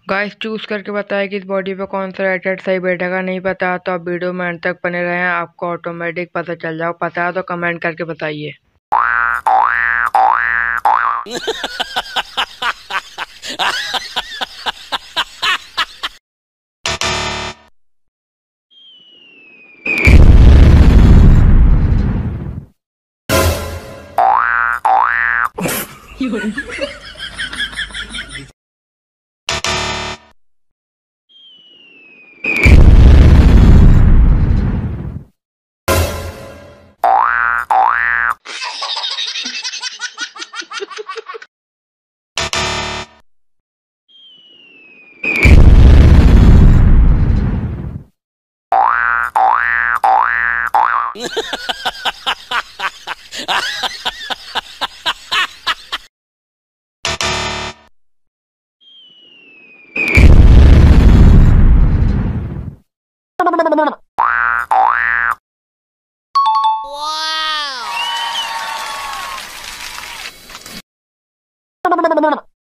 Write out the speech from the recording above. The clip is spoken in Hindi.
गाइस चूज करके बताएं कि इस बॉडी पे कौन सा रेटेड सही बैठेगा। नहीं पता तो आप वीडियो में अंत तक बने रहें, आपको ऑटोमेटिक पता चल जाओ। पता है तो कमेंट करके बताइए। Wow!